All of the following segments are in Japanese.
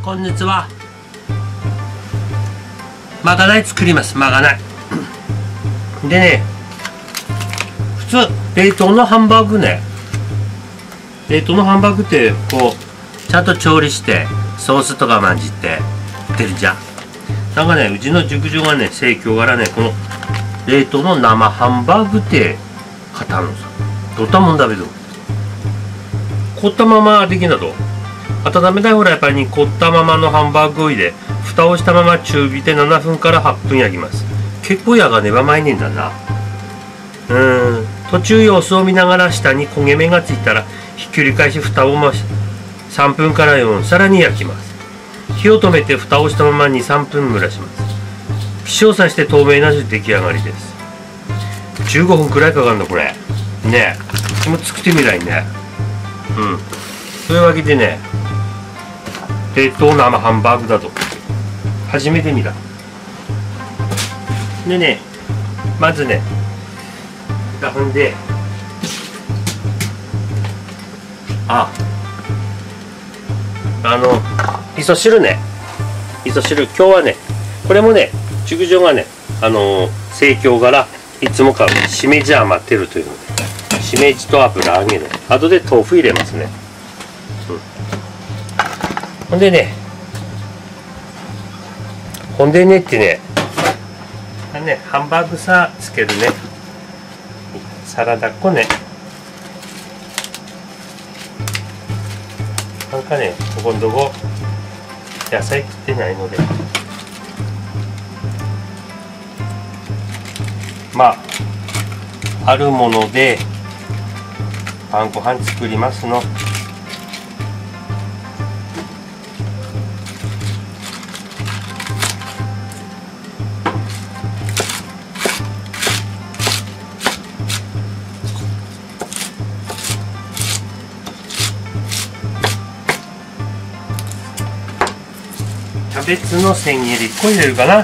こんにちは。まかない作ります。まかないでね、普通冷凍のハンバーグね、冷凍のハンバーグってこうちゃんと調理してソースとかまんじって売ってるじゃん。なんかね、うちの熟女がね、生協からね、この冷凍の生ハンバーグって買ったのさ。どったもんだけど凍ったままできんだと。温めたいフライパンに凍ったままのハンバーグを入れ、蓋をしたまま中火で7分から8分焼きます。結構やがねばまいねんだな。途中様子を見ながら下に焦げ目がついたらひっくり返し蓋を回し3分から4分さらに焼きます。火を止めて蓋をしたまま 2,3 分蒸らします。串を刺して透明なしで出来上がりです。15分くらいかかるのこれね。えも作ってみないね。そういうわけでね、冷凍生ハンバーグだと初めて見た。でね、まずねほんで味噌汁ね、味噌汁今日はね、これもね熟女がね生協からいつも買うしめじ余ってるというので、しめじと油揚げね、後で豆腐入れますね。ほんでねってね、ハンバーグさつけるね、サラダ粉ね、なんかねここんとこ野菜食ってないので、まああるもので晩ご飯作りますの。キャベツの千切り1個入れるかな。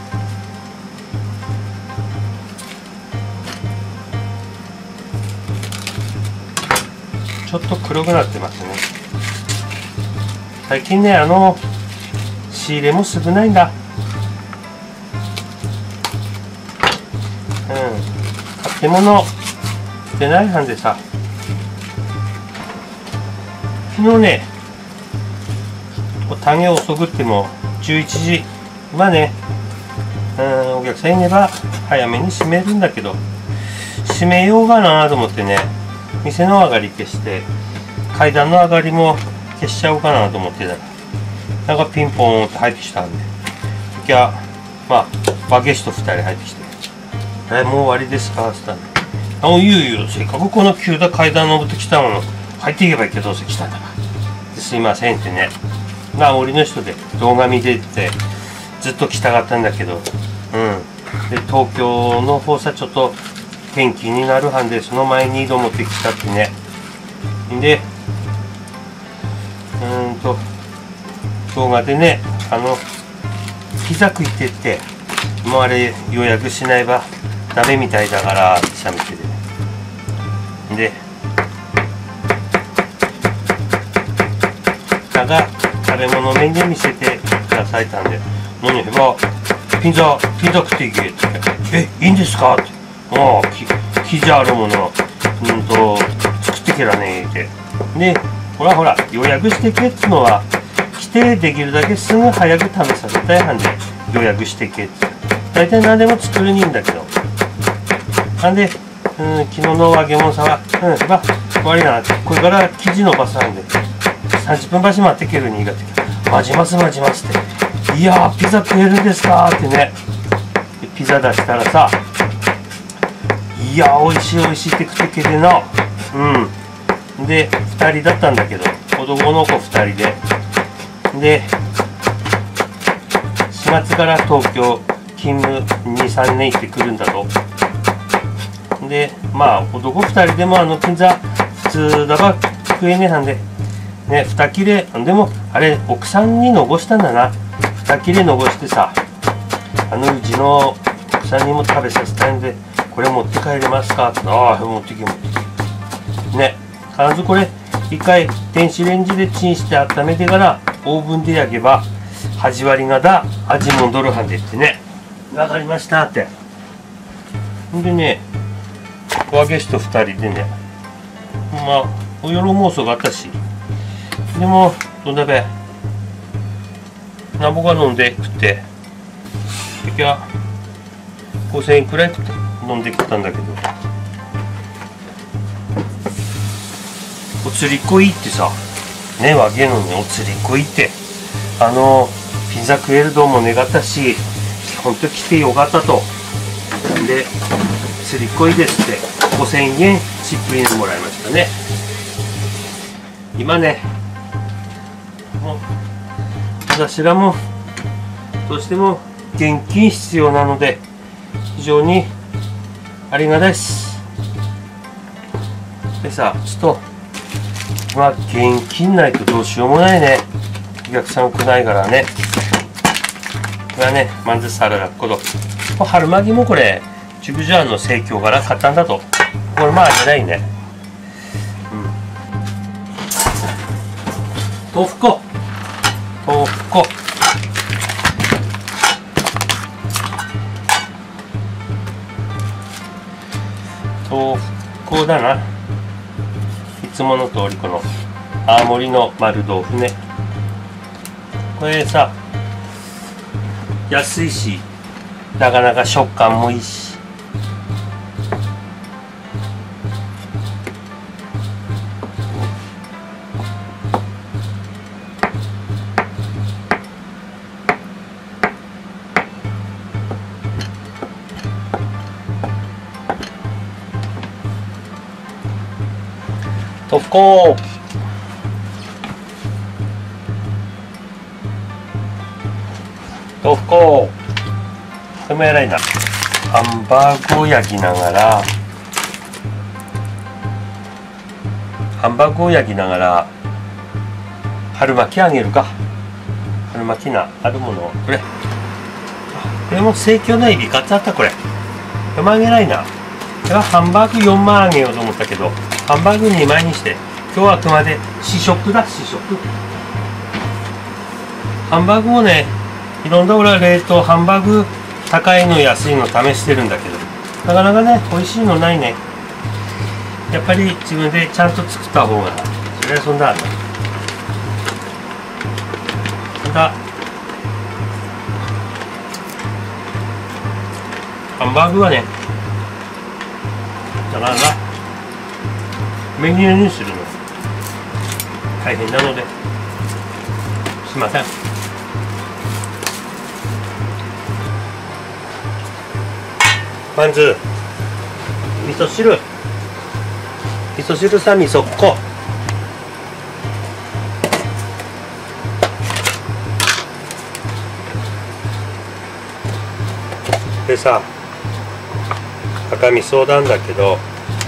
ちょっと黒くなってますね。最近ね仕入れも少ないんだ。買って物捨てないはんでさ、昨日ね種を遅くっても11時はね、お客さんいれば早めに閉めるんだけど、閉めようかなと思ってね、店の上がり消して階段の上がりも消しちゃおうかなと思ってたら、なんかピンポーンって入ってきたんで、時はまあバゲシと2人入ってきて「もう終わりですか?」って言ったんで「いよせっかくこの急な階段登ってきたもの入っていけばいいけどどうせ来たんだからすいません」ってね、俺の人で動画見てってずっと来たかったんだけど、で東京の方さちょっと天気になるはんで、その前にと思ってきたってね。で動画でねピザ食いってってもうあれ予約しないばダメみたいだからってしゃべっててね。でだが食べ物面で見せてくださいたんで「何やばピザ食っていけ」って言って「いいんですか?」って「もう生地あるもの作ってけらねえ」ってでほら予約してけっつのは来てできるだけすぐ早く食べさせたいはんで予約してけって大体何でも作るにいいんだけど、なんで昨日の揚げ物さは終わりなこれから生地伸ばすはんで30分ばし待ってけるにいいがって「待ちます」って「いやーピザ食えるんですか?」ってね、ピザ出したらさ「いやーおいしいって食ってけでな」で2人だったんだけど男の子2人で4月から東京勤務 2,3 年行ってくるんだと。で男2人でもピザ普通だば食えねえはんでね、2切れでもあれ奥さんに残したんだな。2切れ残してさ、うちの奥さんにも食べさせたいんでこれ持って帰れますかって「ああ持ってきね。必ずこれ一回電子レンジでチンして温めてからオーブンで焼けば味割りがだ味戻るはんでってね。わかりましたって。んでね、和ゲスト2人でね、まあお夜妄想があったし、でもどんだべなんぼが飲んで食って、結局5000円くらい飲んで食ったんだけど、お釣りこいってさね、和芸のねお釣りこいってピザ食えるどうも願ったし、本当来てよかったと。で釣りこいですって5000円チップ入れてもらいましたね。今ねもう私らもどうしても現金必要なので非常にありがたいです。でさ、ちょっとまあ現金ないとどうしようもないね。お客さん来ないからね。これはね、まずサラダっこと春巻きもこれジュブジャーの生協から買ったんだと。これまあありないね。豆腐粉豆腐粉豆腐粉だな。いつもの通りこの青森の丸豆腐ね。これさ安いしなかなか食感もいいし、豆腐粉豆腐粉これも偉いな。ハンバーグを焼きながら春巻きあげるか。春巻きなあるものこれも生協のエビ買っちゃった。これ4万あげないな。これはハンバーグ4万あげようと思ったけどハンバーグ2枚にして今日はあくまで試食だ。試食ハンバーグもねいろんな俺は冷凍ハンバーグ高いの安いの試してるんだけどなかなかね美味しいのないね。やっぱり自分でちゃんと作った方がそれはそんなある。ただハンバーグはねなかなかメニューにするの大変なのですいません。まず味噌汁さ味噌っこでさ赤味噌なんだけど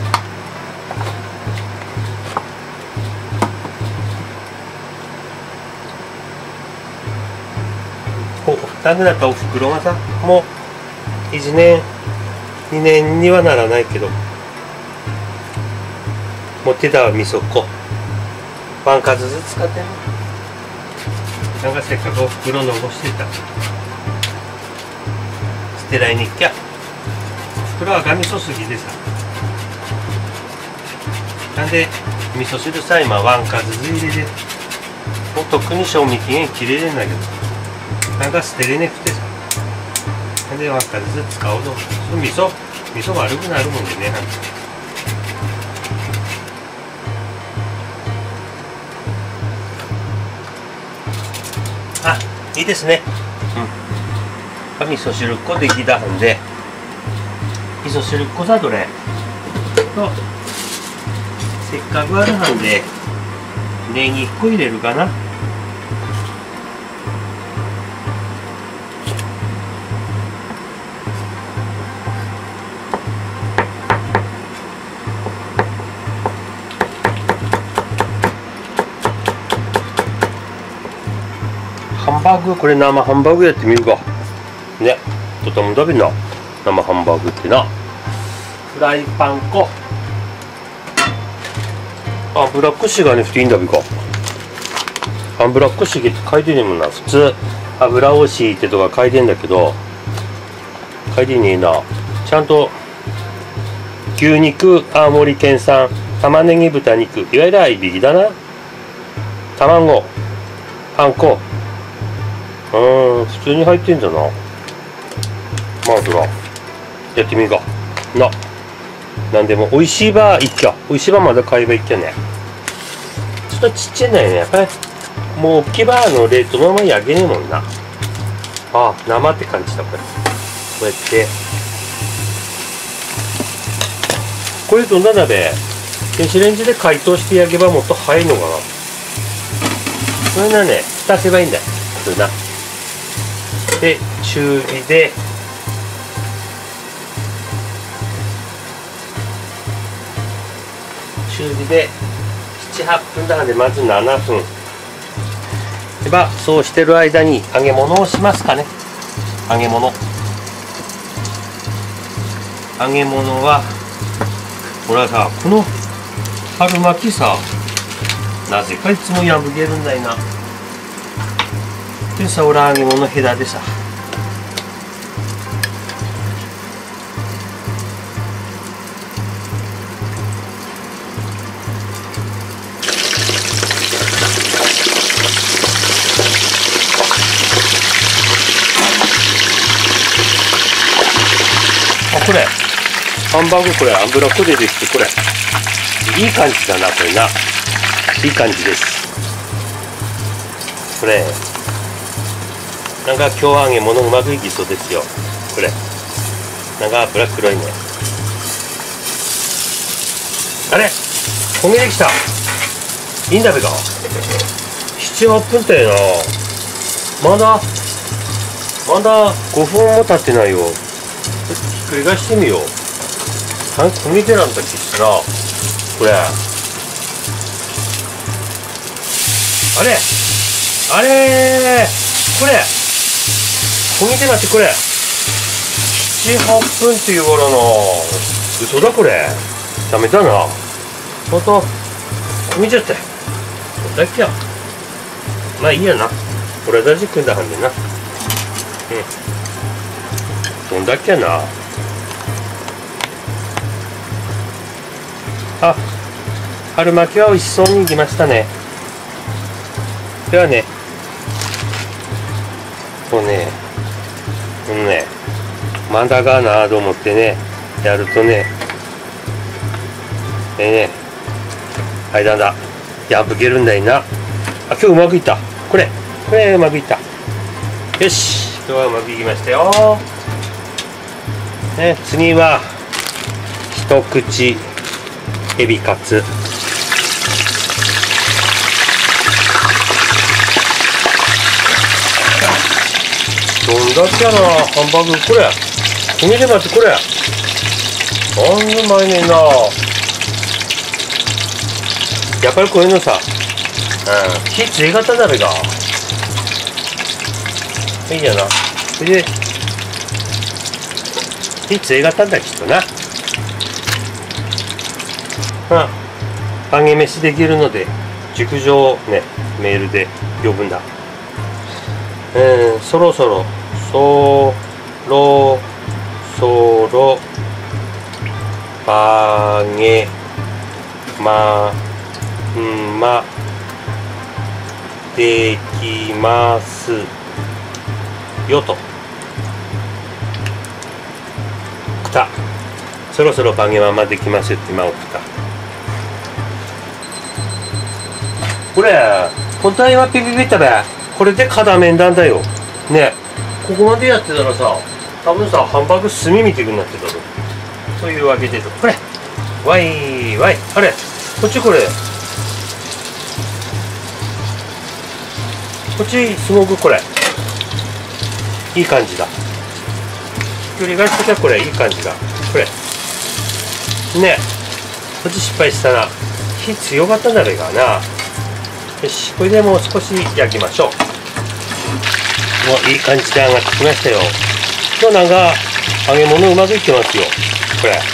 ダメだったおふくろがさもう1年2年にはならないけど持ってた味噌っこワンカズずつ使ってね。なんかせっかくおふくろ残してた捨てらいに行っきゃおふくろは赤味噌すぎでさなんで味噌汁さ今ワンカズず入れでもうとっくに賞味期限切れるんだけどなんか捨てれなくてさなんでワンカズずつ使おうと味噌悪くなるもんでね。なんかあいいですね。味噌汁っこできたんで味噌汁っこさどれとせっかくあるはんでネギ1個入れるかな。ハンバーグこれ生ハンバーグやってみるかね。とても食べんな生ハンバーグってな。フライパン粉ブラックシュガーに振っていいんだべか。 油っこしげって書いてねえもんな。普通油惜しいってとか書いてんだけど、書いてねえな。ちゃんと牛肉、青森県産、玉ねぎ、豚肉、いわゆる合いびきだな。卵、パン粉、普通に入ってんだな。まあそらやってみるかな。なんでも美味しいばいっきゃ、美味しいばまだ買えばいっきゃね。ちょっとちっちゃいんだよね、やっぱり。もう大きいば冷凍のまま焼けねえもんな。あ、生って感じだ。これこうやってこれどんな鍋、電子レンジで解凍して焼けばもっと早いのかな。これなね、蓋せばいいんだよ普通な。で中火で7、8分だからで、まず7分でば、そうしてる間に揚げ物をしますかね。揚げ物は俺はさ、この春巻きさ、なぜかいつも破けるんだよな。でさ、俺揚げ物ヘラでさ、これハンバーグ、これ油こでできて、これいい感じだな。これないい感じです。これなんか今日揚げ物うまくいきそうですよ。これなんか脂黒いね。あれ焦げてきた。いいんだべか。7、8分ってな。まだ5分も経ってないよ。ひっくり返してみよう。見てらんときしたら、これあれこれ焦げてなって、これ7、8分って言うからな。嘘だこれ。ダメだな。また焦げちゃったよ。だっけや。まあいいやな。これ大事組んだはんでな。どんだっけやな。あ、春巻きは美味しそうにいきましたね。ではね、こうね、まだがなと思ってね、やるとね、間だ、破けるんだいな。あ、今日うまくいった。これうまくいった。よし、今日はうまくいきましたよ。ね、次は一口エビカツ。どんだけやな。ハンバーグ、これ焦げてまって、これあんうまいねんな。やっぱりこういうのさ、火強かっただべがいいやな。それで火強かったんだきっとな。揚げ飯できるので熟女ね、メールで呼ぶんだ。そろそろ揚げまんまできますよと。くた、そろそろ揚げまんまできますよって今送った。これ本当は今ピピピったべ。これで片面なんだよね。ここまでやってたらさ、多分さ、ハンバーグ炭みてくになってたぞ。というわけで、これわいあれこっち、これこっちすごくこれいい感じだ。ひっくり返すときはこれいい感じだ。これね、こっち失敗したな。火強かったんだべがな。よし、これでもう少し焼きましょう。もういい感じで揚がってきましたよ。今日なんか揚げ物うまくいってますよ。これ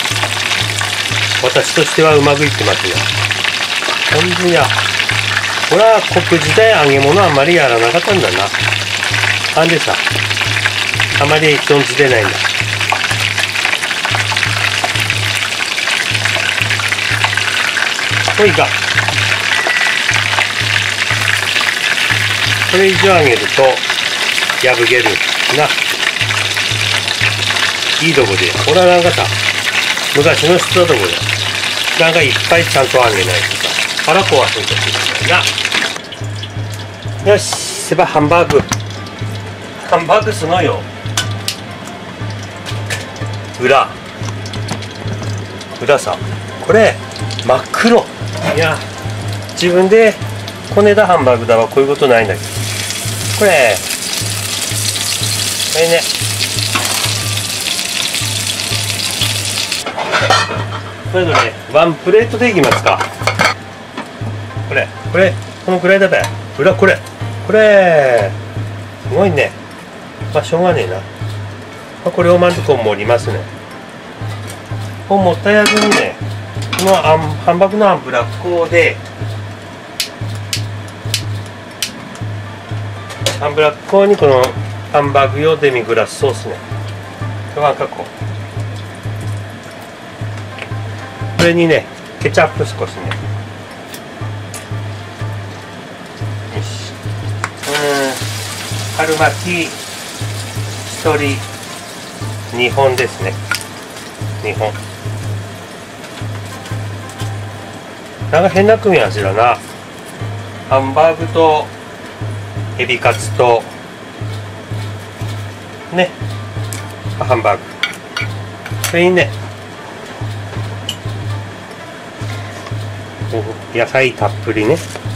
私としてはうまくいってますよ。ほんとや。こ俺は国時代揚げ物あんまりやらなかったんだな。なんでさ、あまり存じてないんだ。これいいか。これ以上揚げると破けるな。いいとこで、俺はなんかさ、昔の人とこでなんかいっぱいちゃんと揚げないとさ、腹壊すんとってないな。よし、せばハンバーグ。ハンバーグすごいよ。裏さ、これ真っ黒。いや、自分でこねたハンバーグだわ。こういうことないんだけど、これね、それぞれワンプレートでいきますか。これこのくらいだべ。裏これすごいね。まあしょうがねえな。まあ、これをまずこう盛りますね。こう盛ったやつにね、このハンバーグの油こうで油こうにこのハンバーグ用デミグラスソースね。なんかこれにねケチャップ少しね。よし。春巻き1人2本ですね。2本。なんか変な組み合わせだな。ハンバーグとエビカツとね、ハンバーグ。それにね、野菜たっぷりね。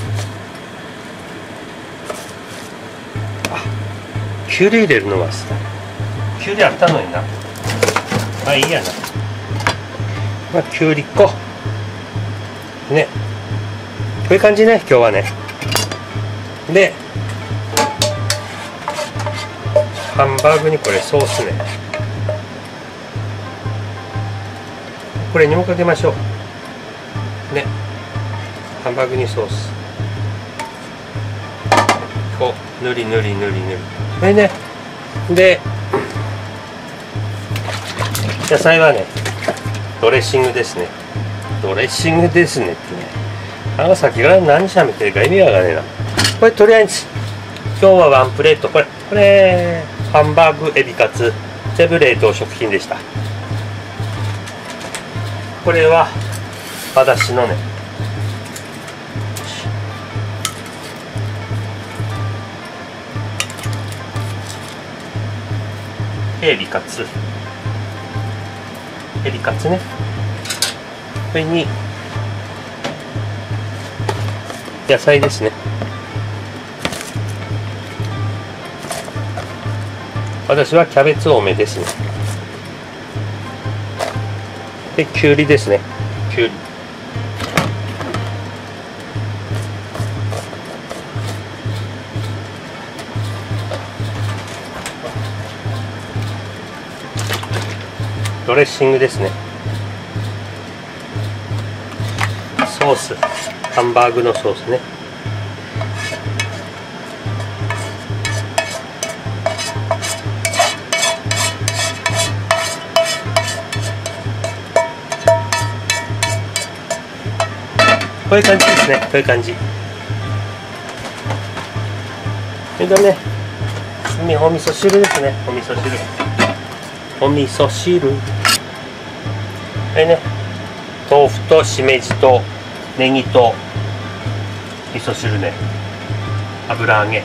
きゅうり入れるのはきゅうりあったのにな。まあいいやな。まあきゅうり粉ね、こういう感じね、今日はね。でハンバーグにこれソースね、これにもかけましょうね。ハンバーグにソースこう塗りこれね。で野菜はねドレッシングですねってね、さっきから何しゃべってるか意味わかんねえな。これとりあえず今日はワンプレート、これハンバーグエビカツ全部冷凍食品でした。これは私のねエビカツね。これに野菜ですね。私はキャベツ多めですね。できゅうりですね。ドレッシングですね。ソース、ハンバーグのソースね。こういう感じですね。こういう感じ。それとね、お味噌汁ですね。お味噌汁。ね、豆腐としめじとネギと味噌汁ね。油揚げ。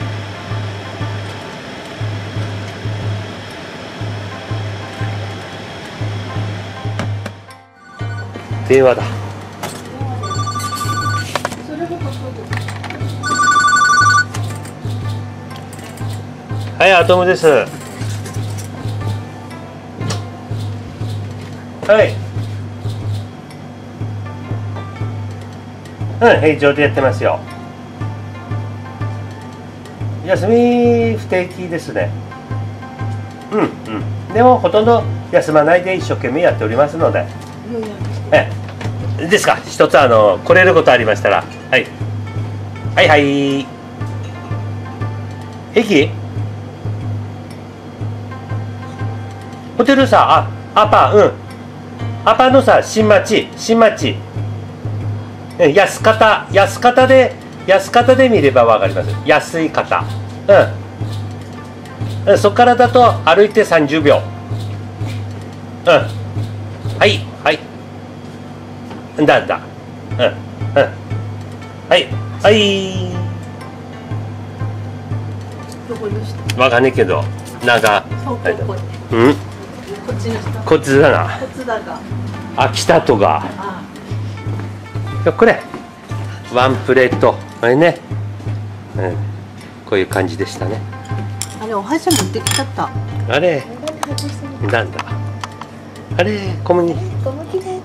電話だ。はい、アトムです。はい。平常でやってますよ。休み不定期ですね。でもほとんど休まないで一生懸命やっておりますので。ですか。一つ来れることありましたら、はい。 はいはい。駅ホテルさ、アパ、アパのさ、新町。安方で見ればわかります。安い方。そこからだと歩いて30秒。はい。はい。わかんないけど、なんか。こっちだな。北とか。これ。ワンプレート。これね。こういう感じでしたね。 あれ、お箸持ってきちゃった。 あれ。なんだ。あれ、小麦。 小麦で。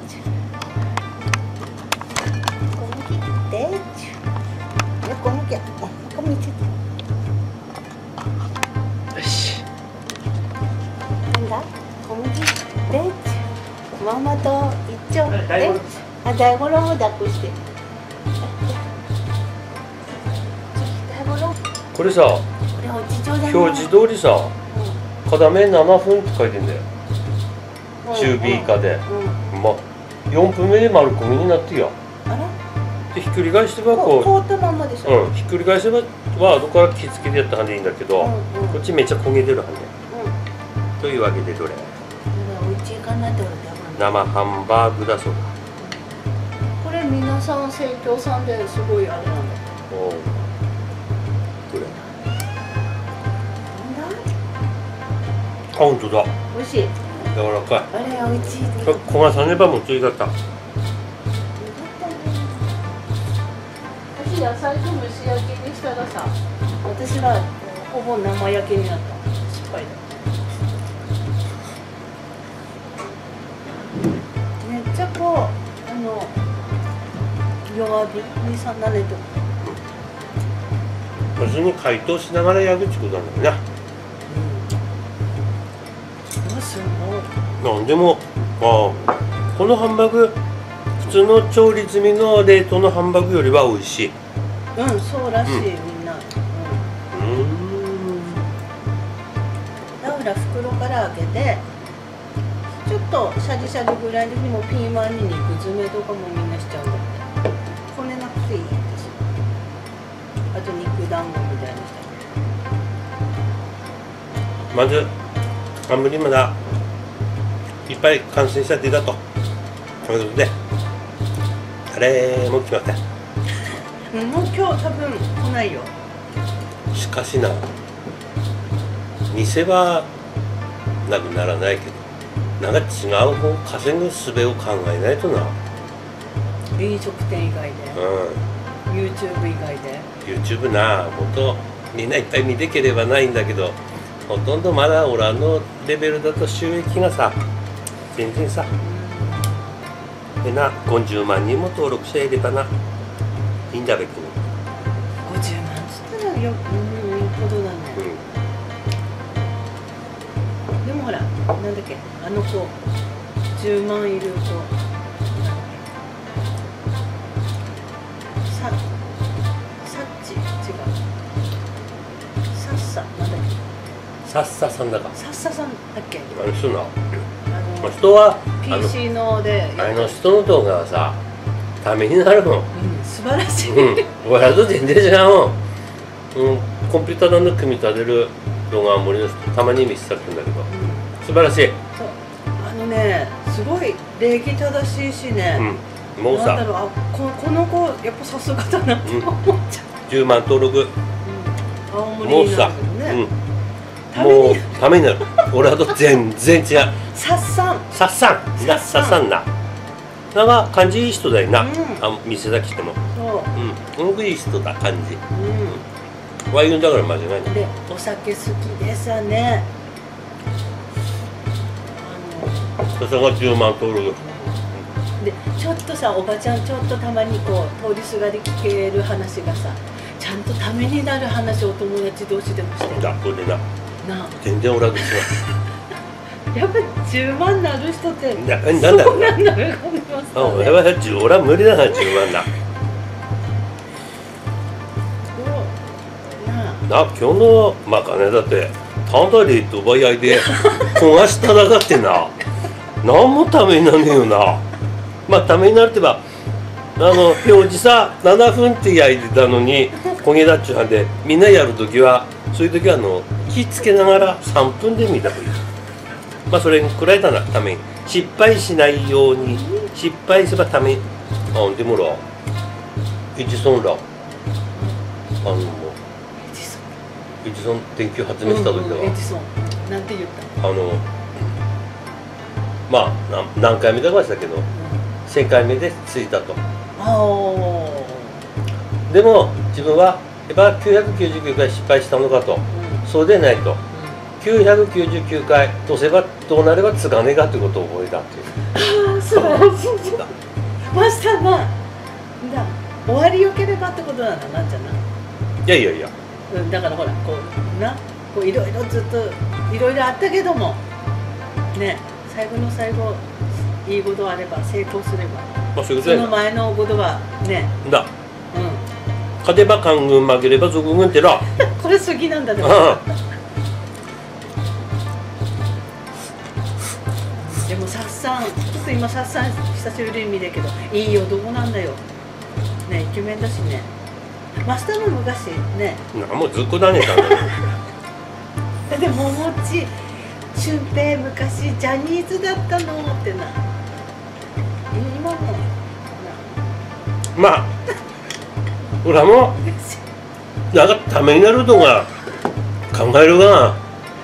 よし。 なんだ。小麦で。ママと一丁で。大五郎も抱っこして。 これさ。表示通りさ。片面7分って書いてんだよ。中火以下で。まあ、4分目で丸焦げになってよ。でひっくり返してば凍ったままでしょ。 ひっくり返せば後から気付けてやったはんでいいんだけど、こっちめっちゃ焦げてるはんね。というわけでどれ？生ハンバーグだそうだ。 これ皆さん生協さんですごいあれなんだ。 おお。どれ？本当だ。 美味しい。 柔らかい。 あれ美味しい。 焦がさねばもついだった。 野菜と蒸し焼きにしたらさ、私はほぼ生焼けになった。失敗だ。めっちゃこう弱火にさなれてる。 別に解凍しながら焼くってことなんだよね。 すごい。 なんでもこのハンバーグ普通の調理済みの冷凍のハンバーグよりは美味しい。 そうらしい、みんな。だから袋から開けてちょっとシャリシャリぐらいでもピーマンに肉詰めとかもみんなしちゃうんだって。こねなくていいです。あと肉団子みたいにした。 まず冠まだいっぱい完成したってだとということで、あれもう決まった。 もう今日多分来ないよ。 しかしな、店はなくならないけど、なんか違う方稼ぐ術を考えないとな。 飲食店以外で、YouTube 以外で YouTube な、もっとみんないっぱい見てければないんだけど、ほとんどまだ俺のレベルだと収益がさ全然さ、でな50万人も登録者いればないいんだべく。 50万っつったらよっぽどだね。でもほら、なんだっけ、あの子10万いる子、サッチ違う、サッサなんだっけ、 さっささんだか。 サッサさんだっけ。 あの人な、人は PC のであの人の動画はさためになるもん。 素晴らしい。 俺と全然違うもん。コンピューターの組み立てる動画は森の人たまに見せたくんだけど、素晴らしい。 すごい礼儀正しいしね。 もうさ、 この子やっぱさすがだなって思っちゃう。 10万登録。 青森になるけどね。 もうためになる。俺はと全然違う。 さっさんな。なんか感じいい人だよな。店先しても。いい人だ感じ。ワインだから間違いない。 で、お酒好きでさね。 それが10万登録。 で、ちょっとさ、おばちゃんちょっとたまにこう通りすがり聞ける話がさ、ちゃんとためになる話をお友達同士でもしてる。 だ、これな。全然俺は別に。やっぱ10万なる人ってなんだろうな。俺は無理だな10万な。 今日のまかねだってただ冷凍場焼いて焦がしただかってな何もためになんねえよな。まあためになるってば表示さ7分って焼いてたのに焦げだっちゅうはんで、みんなやるときはそういう時は気つけながら3分で見た方がいい。まあそれくらいだな。ために失敗しないように、失敗すればためにでもらエジソンらエジソン電球発明した時だわ。 エジソンなんて言ったまあ何回目だかしたけど、1000回目でついたと。でも自分はやっぱ999回失敗したのかと、そうでないと、999回とせばどうなればつがねえかということを覚えたっていう。 素晴らしい。マスターな終わりよければってことなんだなんじゃな。 いやいやいや、 だからほらこういろいろずっといろいろあったけどもね、最後の最後いいことあれば成功すれば、 まあそういうことやな。 その前のことがねだ勝てば官軍負ければ賊軍ってなこれ好きなんだでもでもサッサンちょっと今サッサン久しぶりに見たけどいい男なんだよね、イケメンだしね。マスターも昔ねもうずっこだねたんだでももち俊平昔ジャニーズだったのってな、今もまあ俺もなんかためになるとが考えるが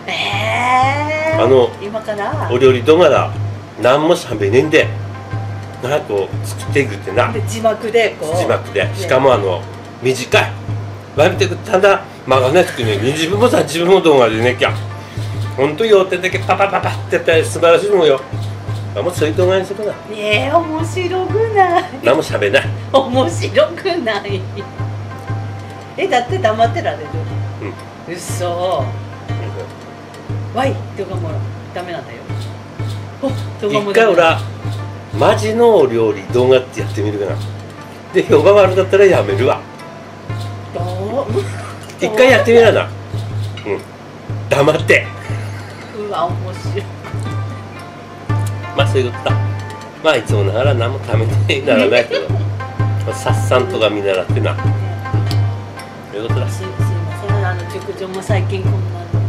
今からお料理とがだ何もしゃべねえんでなんかこう作っていくってな。 で字幕でこう字幕でしかも短いわびてくただ曲がなくてね、20分も30分も動画でねきゃほんとよってだけパパパパってやったら素晴らしいもんよ。もうそういう動画にするな。 面白くない。 何もしゃべんない。 面白くないだって黙ってられる。うそわい動画もダメなんだよ。動画も一回俺マジのお料理動画ってやってみるかな。で評判悪かったらやめるわ。一回やってみらな。黙って。 うわ面白い。 まあそういうことだ。まあいつもながら何もためにならないけどさっさんとか見習ってな。そういうことだ。 すいません塾長も最近こんな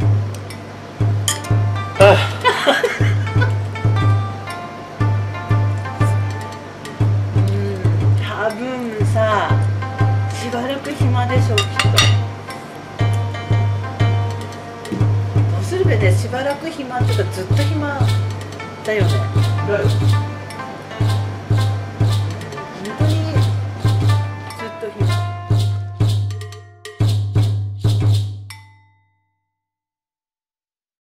多分さしばらく暇でしょうきっと。どうするべでしばらく暇っていうかずっと暇だよね。